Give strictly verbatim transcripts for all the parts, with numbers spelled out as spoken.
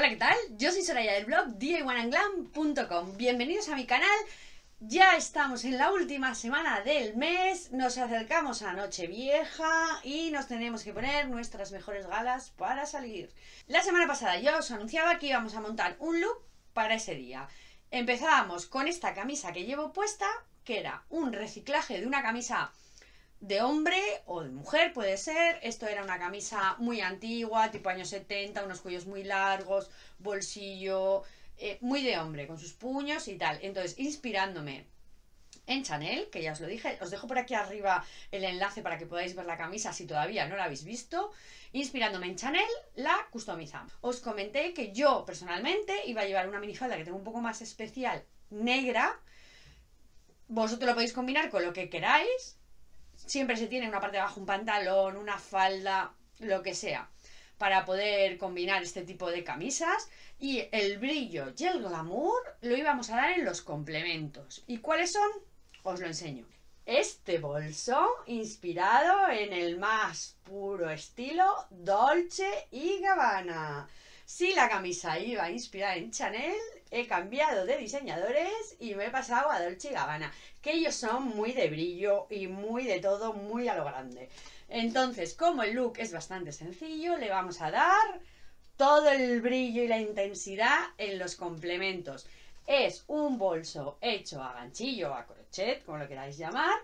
Hola, ¿qué tal? Yo soy Soraya del blog D I Y and Glam punto com. Bienvenidos a mi canal. Ya estamos en la última semana del mes, nos acercamos a Nochevieja y nos tenemos que poner nuestras mejores galas para salir. La semana pasada yo os anunciaba que íbamos a montar un look para ese día. Empezábamos con esta camisa que llevo puesta, que era un reciclaje de una camisa de hombre o de mujer, puede ser. Esto era una camisa muy antigua, tipo años setenta, unos cuellos muy largos, bolsillo, eh, muy de hombre, con sus puños y tal. Entonces, inspirándome en Chanel, que ya os lo dije, os dejo por aquí arriba el enlace para que podáis ver la camisa si todavía no la habéis visto. Inspirándome en Chanel, la customizamos. Os comenté que yo personalmente iba a llevar una minifalda que tengo un poco más especial, negra. Vosotros lo podéis combinar con lo que queráis. Siempre se tiene una parte de abajo un pantalón, una falda, lo que sea, para poder combinar este tipo de camisas. Y el brillo y el glamour lo íbamos a dar en los complementos. ¿Y cuáles son? Os lo enseño. Este bolso inspirado en el más puro estilo Dolce y Gabbana. Si la camisa iba inspirada en Chanel, he cambiado de diseñadores y me he pasado a Dolce y Gabbana, que ellos son muy de brillo y muy de todo, muy a lo grande. Entonces, como el look es bastante sencillo, le vamos a dar todo el brillo y la intensidad en los complementos. Es un bolso hecho a ganchillo o a crochet, como lo queráis llamar,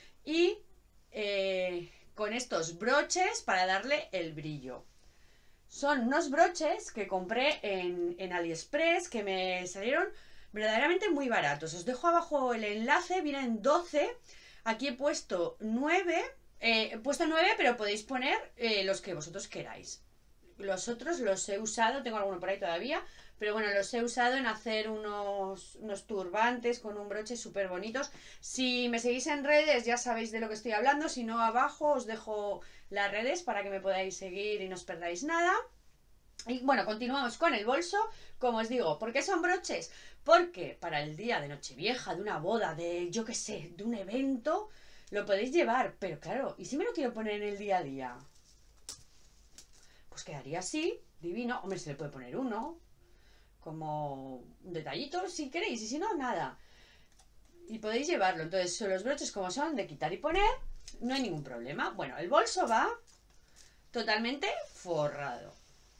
y eh, con estos broches para darle el brillo. Son unos broches que compré en, en AliExpress, que me salieron verdaderamente muy baratos. Os dejo abajo el enlace, vienen doce. Aquí he puesto nueve. Eh, he puesto nueve, pero podéis poner eh, los que vosotros queráis. Los otros los he usado, tengo alguno por ahí todavía, pero bueno, los he usado en hacer unos, unos turbantes con un broche súper bonitos. Si me seguís en redes ya sabéis de lo que estoy hablando, si no abajo os dejo las redes para que me podáis seguir y no os perdáis nada. Y bueno, continuamos con el bolso. Como os digo, ¿por qué son broches? Porque para el día de Nochevieja, de una boda, de yo qué sé, de un evento, lo podéis llevar. Pero claro, ¿y si me lo quiero poner en el día a día? Pues quedaría así, divino. Hombre, se le puede poner uno como un detallito si queréis, y si no, nada. Y podéis llevarlo. Entonces, son los broches como son de quitar y poner, no hay ningún problema. Bueno, el bolso va totalmente forrado.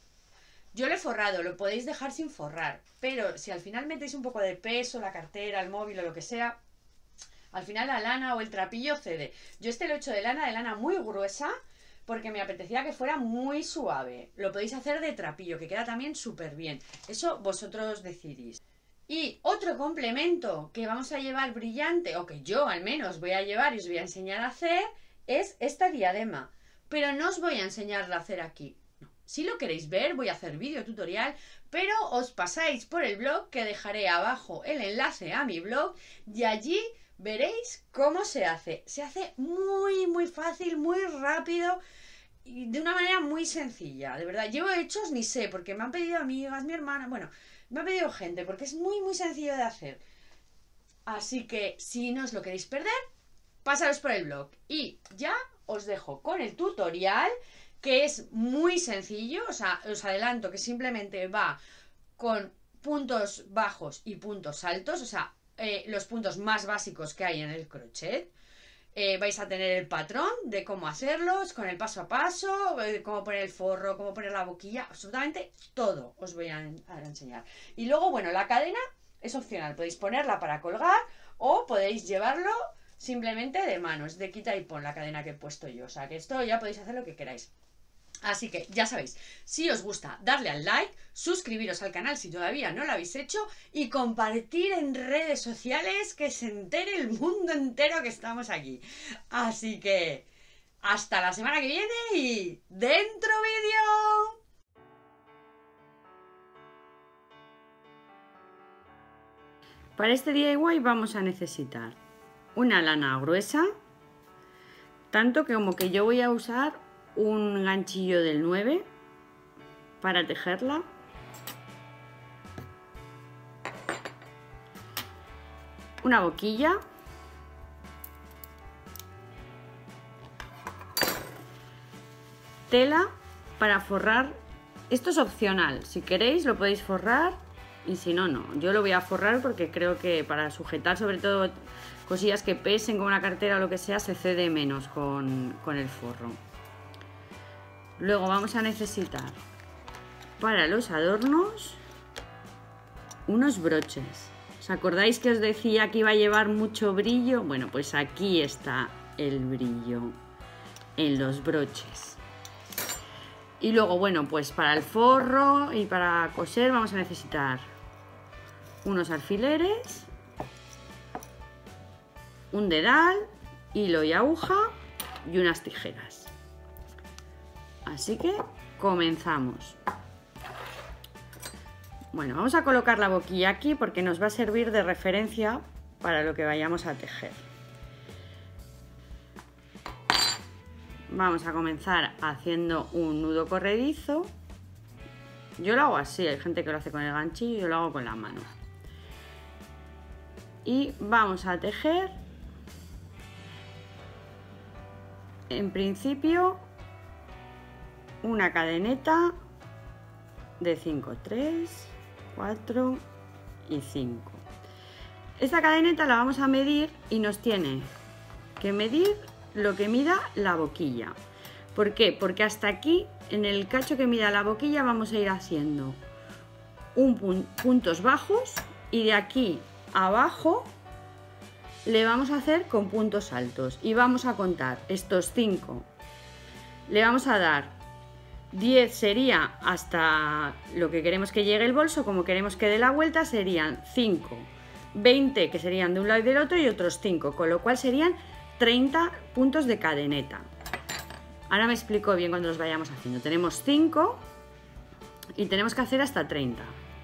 Yo lo he forrado, lo podéis dejar sin forrar, pero si al final metéis un poco de peso, la cartera, el móvil o lo que sea, al final la lana o el trapillo cede. Yo este lo he hecho de lana, de lana muy gruesa, porque me apetecía que fuera muy suave. Lo podéis hacer de trapillo, que queda también súper bien. Eso vosotros decidís. Y otro complemento que vamos a llevar brillante, o que yo al menos voy a llevar y os voy a enseñar a hacer, es esta diadema. Pero no os voy a enseñar a hacer aquí. No. Si lo queréis ver, voy a hacer vídeo tutorial, pero os pasáis por el blog, que dejaré abajo el enlace a mi blog, y allí veréis cómo se hace. Se hace muy, muy fácil, muy rápido y de una manera muy sencilla. De verdad, llevo hechos ni sé, porque me han pedido amigas, mi hermana, bueno, me ha pedido gente, porque es muy, muy sencillo de hacer. Así que, si no os lo queréis perder, pasaros por el blog. Y ya os dejo con el tutorial, que es muy sencillo. O sea, os adelanto que simplemente va con puntos bajos y puntos altos, o sea, eh, los puntos más básicos que hay en el crochet. Eh, vais a tener el patrón de cómo hacerlos, con el paso a paso, eh, cómo poner el forro, cómo poner la boquilla, absolutamente todo os voy a, a enseñar. Y luego, bueno, la cadena es opcional, podéis ponerla para colgar o podéis llevarlo simplemente de mano, es de quita y pon la cadena que he puesto yo, o sea que esto ya podéis hacer lo que queráis. Así que ya sabéis, si os gusta, darle al like, suscribiros al canal si todavía no lo habéis hecho y compartir en redes sociales, que se entere el mundo entero que estamos aquí. Así que hasta la semana que viene y ¡dentro vídeo! Para este D I Y vamos a necesitar una lana gruesa, tanto que como que yo voy a usar un ganchillo del nueve para tejerla, una boquilla, tela para forrar Esto es opcional, si queréis lo podéis forrar y si no, no. Yo lo voy a forrar porque creo que para sujetar sobre todo cosillas que pesen como una cartera o lo que sea, se cede menos con, con el forro. Luego vamos a necesitar para los adornos unos broches. ¿Os acordáis que os decía que iba a llevar mucho brillo? Bueno, pues aquí está el brillo en los broches. Y luego, bueno, pues para el forro y para coser vamos a necesitar unos alfileres, un dedal, hilo y aguja y unas tijeras. Así que comenzamos. Bueno, vamos a colocar la boquilla aquí porque nos va a servir de referencia para lo que vayamos a tejer. Vamos a comenzar haciendo un nudo corredizo. Yo lo hago así, hay gente que lo hace con el ganchillo, yo lo hago con la mano. Y vamos a tejer, en principio, una cadeneta de cinco, tres, cuatro y cinco. Esta cadeneta la vamos a medir y nos tiene que medir lo que mida la boquilla. ¿Por qué? Porque hasta aquí, en el cacho que mida la boquilla, vamos a ir haciendo un pun puntos bajos y de aquí abajo le vamos a hacer con puntos altos y vamos a contar estos cinco. Le vamos a dar diez, sería hasta lo que queremos que llegue el bolso, como queremos que dé la vuelta serían cinco, veinte que serían de un lado y del otro y otros cinco, con lo cual serían treinta puntos de cadeneta. Ahora me explico bien cuando los vayamos haciendo. Tenemos cinco y tenemos que hacer hasta treinta.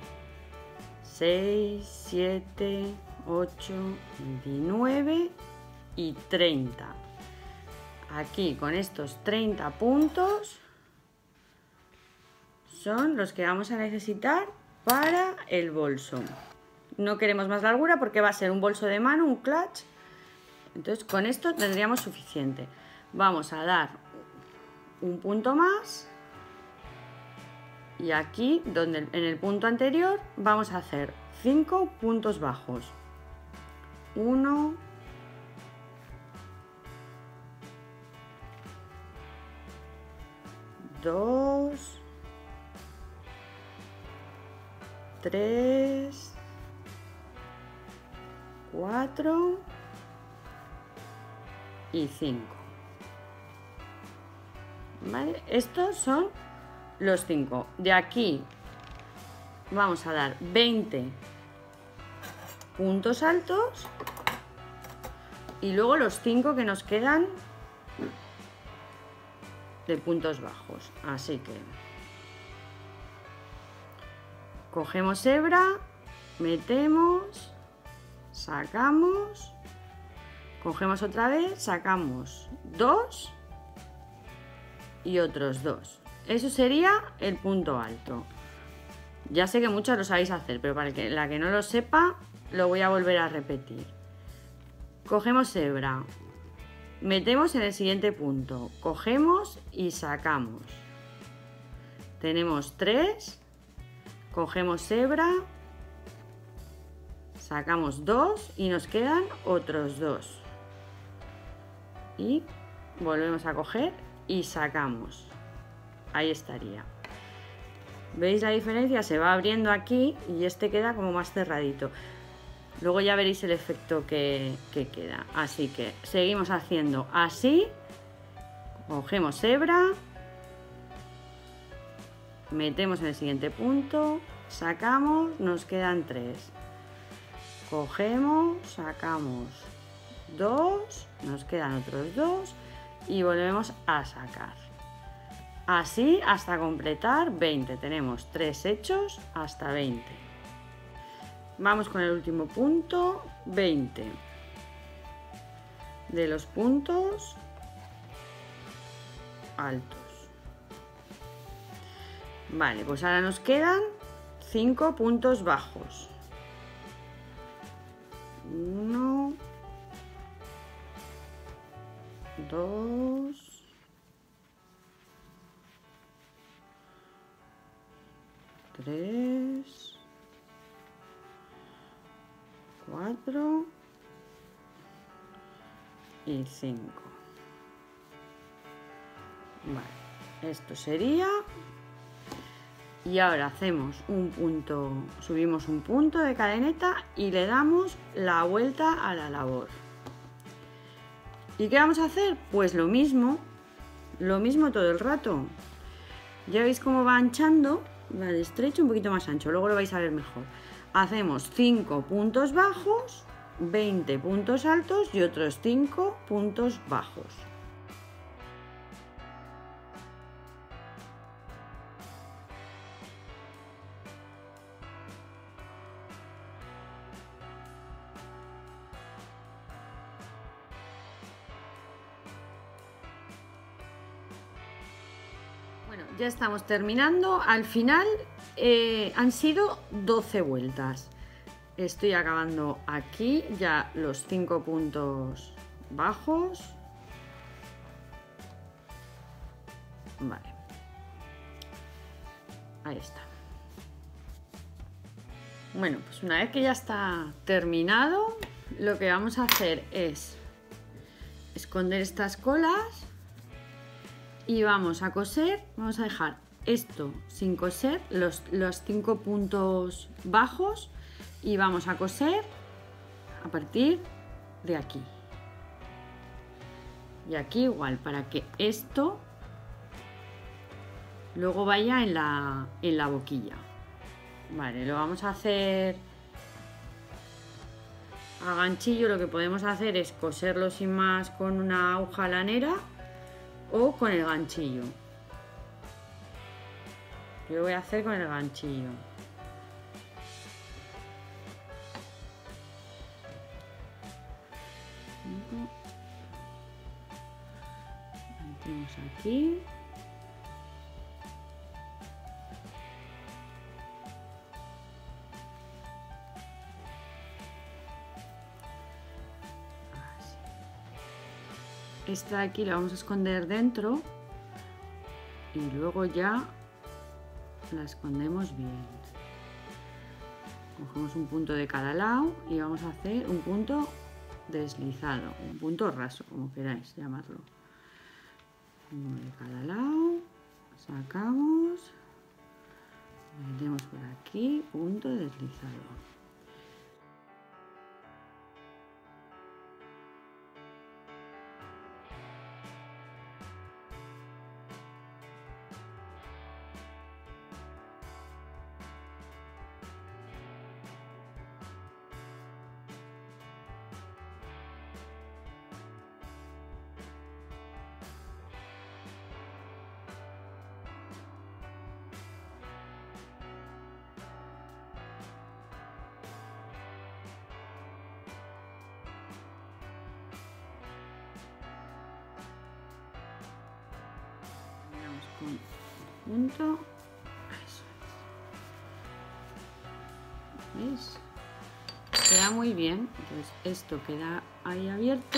seis, siete, ocho, veintinueve y treinta. Aquí con estos treinta puntos son los que vamos a necesitar para el bolso. No queremos más largura porque va a ser un bolso de mano, un clutch. Entonces con esto tendríamos suficiente. Vamos a dar un punto más y aquí donde en el punto anterior vamos a hacer cinco puntos bajos. uno, dos, tres, cuatro y cinco. ¿Vale? Estos son los cinco. De aquí vamos a dar veinte puntos altos y luego los cinco que nos quedan de puntos bajos. Así que cogemos hebra, metemos, sacamos, cogemos otra vez, sacamos dos y otros dos. Eso sería el punto alto. Ya sé que muchos lo sabéis hacer, pero para que, la que no lo sepa, lo voy a volver a repetir. Cogemos hebra, metemos en el siguiente punto, cogemos y sacamos. Tenemos tres, cogemos hebra, sacamos dos y nos quedan otros dos. Y volvemos a coger y sacamos. Ahí estaría. ¿Veis la diferencia? Se va abriendo aquí y este queda como más cerradito. Luego ya veréis el efecto que, que queda. Así que seguimos haciendo así. Cogemos hebra, metemos en el siguiente punto, sacamos, nos quedan tres. Cogemos, sacamos dos, nos quedan otros dos y volvemos a sacar. Así hasta completar veinte. Tenemos tres hechos hasta veinte. Vamos con el último punto, veinte. De los puntos altos. Vale, pues ahora nos quedan cinco puntos bajos. Uno, dos, tres, cuatro y cinco. Vale, esto sería. Y ahora hacemos un punto, subimos un punto de cadeneta y le damos la vuelta a la labor. ¿Y qué vamos a hacer? Pues lo mismo, lo mismo todo el rato. Ya veis cómo va anchando, va de estrecho un poquito más ancho, luego lo vais a ver mejor. Hacemos cinco puntos bajos, veinte puntos altos y otros cinco puntos bajos. Bueno, ya estamos terminando. Al final eh, han sido doce vueltas. Estoy acabando aquí ya los cinco puntos bajos. Vale. Ahí está. Bueno, pues una vez que ya está terminado, lo que vamos a hacer es esconder estas colas y vamos a coser, vamos a dejar esto sin coser, los, los cinco puntos bajos, y vamos a coser a partir de aquí. Y aquí igual, para que esto luego vaya en la, en la boquilla. Vale, lo vamos a hacer a ganchillo. Lo que podemos hacer es coserlo sin más con una aguja lanera o con el ganchillo. Yo voy a hacer con el ganchillo. Metemos aquí. Esta de aquí la vamos a esconder dentro y luego ya la escondemos bien. Cogemos un punto de cada lado y vamos a hacer un punto deslizado, un punto raso, como queráis llamarlo. Uno de cada lado, sacamos, metemos por aquí, punto deslizado. Con punto, eso es. ¿Veis? Queda muy bien. Entonces esto queda ahí abierto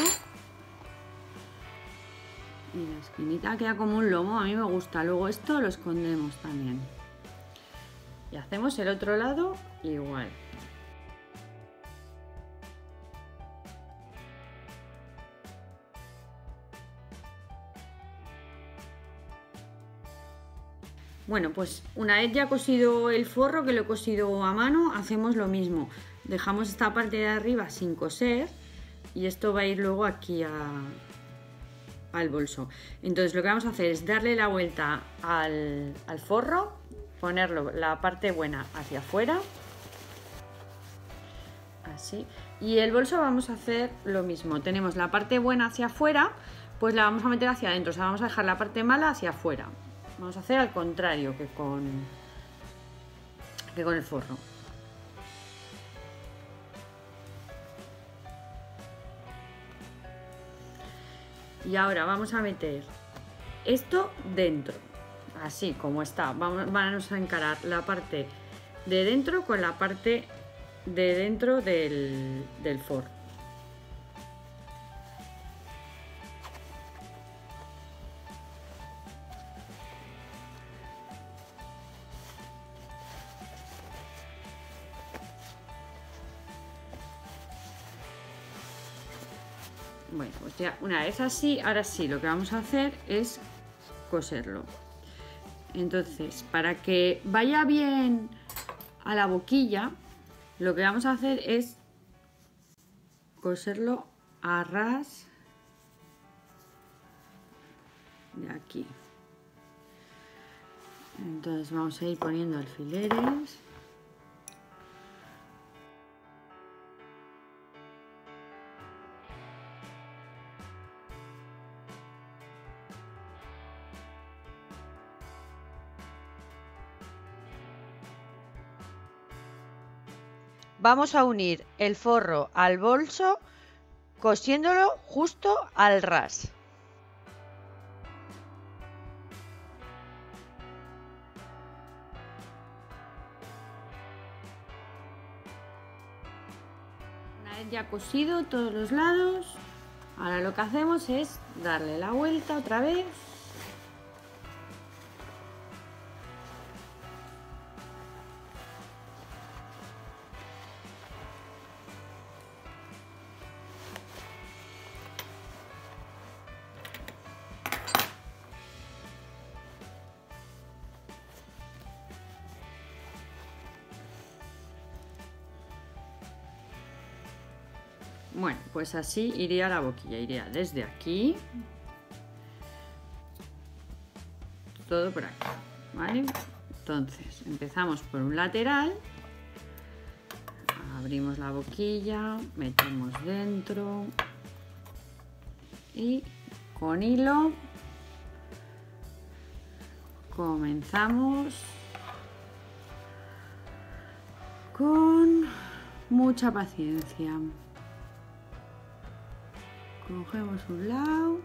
y la esquinita queda como un lomo. A mí me gusta. Luego esto lo escondemos también y hacemos el otro lado igual. Bueno, pues una vez ya cosido el forro, que lo he cosido a mano, hacemos lo mismo. Dejamos esta parte de arriba sin coser y esto va a ir luego aquí a, al bolso. Entonces lo que vamos a hacer es darle la vuelta al, al forro, ponerlo la parte buena hacia afuera, así. Y el bolso vamos a hacer lo mismo. Tenemos la parte buena hacia afuera, pues la vamos a meter hacia adentro. O sea, vamos a dejar la parte mala hacia afuera. Vamos a hacer al contrario que con, que con el forro. Y ahora vamos a meter esto dentro, así como está. Vamos, vamos a encarar la parte de dentro con la parte de dentro del, del forro. Bueno, pues ya una vez así, ahora sí, lo que vamos a hacer es coserlo. Entonces, para que vaya bien a la boquilla, lo que vamos a hacer es coserlo a ras de aquí. Entonces vamos a ir poniendo alfileres. Vamos a unir el forro al bolso cosiéndolo justo al ras. Una vez ya cosido todos los lados, ahora lo que hacemos es darle la vuelta otra vez. Bueno, pues así iría la boquilla, iría desde aquí, todo por aquí, ¿vale? Entonces, empezamos por un lateral, abrimos la boquilla, metemos dentro y con hilo comenzamos con mucha paciencia. Cogemos un lado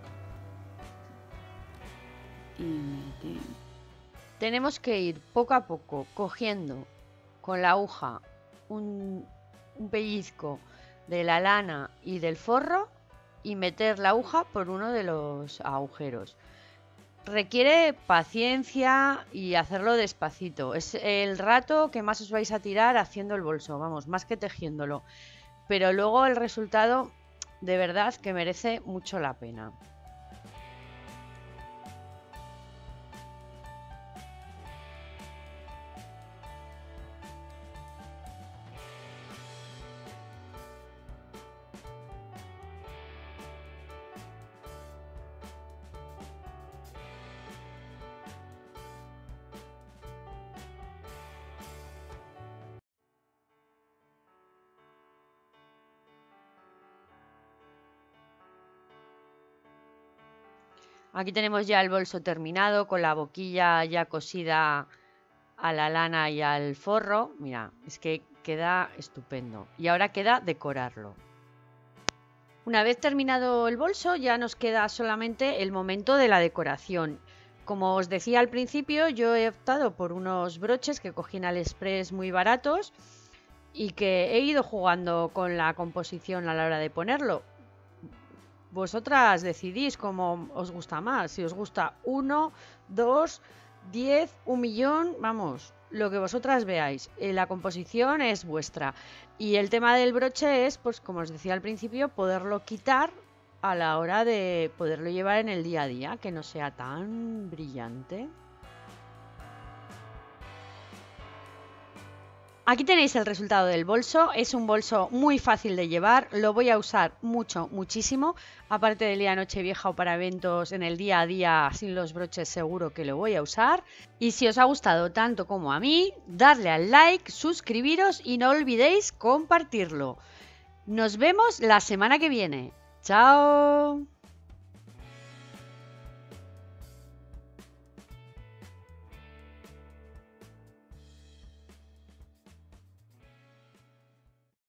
y metemos. Tenemos que ir poco a poco cogiendo con la aguja un, un pellizco de la lana y del forro y meter la aguja por uno de los agujeros. Requiere paciencia y hacerlo despacito. Es el rato que más os vais a tirar haciendo el bolso, vamos, más que tejiéndolo. Pero luego el resultado de verdad que merece mucho la pena. Aquí tenemos ya el bolso terminado con la boquilla ya cosida a la lana y al forro. Mira, es que queda estupendo. Y ahora queda decorarlo. Una vez terminado el bolso ya nos queda solamente el momento de la decoración. Como os decía al principio, yo he optado por unos broches que cogí en AliExpress muy baratos y que he ido jugando con la composición a la hora de ponerlo. Vosotras decidís cómo os gusta más, si os gusta uno, dos, diez, un millón, vamos, lo que vosotras veáis. Eh, la composición es vuestra. Y el tema del broche es, pues como os decía al principio, poderlo quitar a la hora de poderlo llevar en el día a día, que no sea tan brillante. Aquí tenéis el resultado del bolso. Es un bolso muy fácil de llevar, lo voy a usar mucho, muchísimo, aparte del día de Nochevieja o para eventos en el día a día sin los broches seguro que lo voy a usar. Y si os ha gustado tanto como a mí, dadle al like, suscribiros y no olvidéis compartirlo. Nos vemos la semana que viene. ¡Chao!